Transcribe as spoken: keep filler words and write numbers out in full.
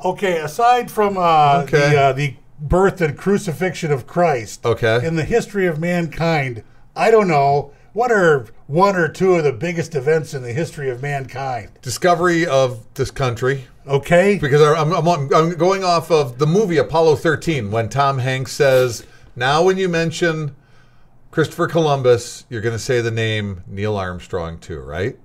Okay, aside from uh, Okay. the uh, the birth and crucifixion of Christ, Okay. in the history of mankind, I don't know, what are one or two of the biggest events in the history of mankind? Discovery of this country. Okay? Because I- I'm, I'm, I'm going off of the movie Apollo thirteen when Tom Hanks says, now when you mention Christopher Columbus, you're going to say the name Neil Armstrong too, right?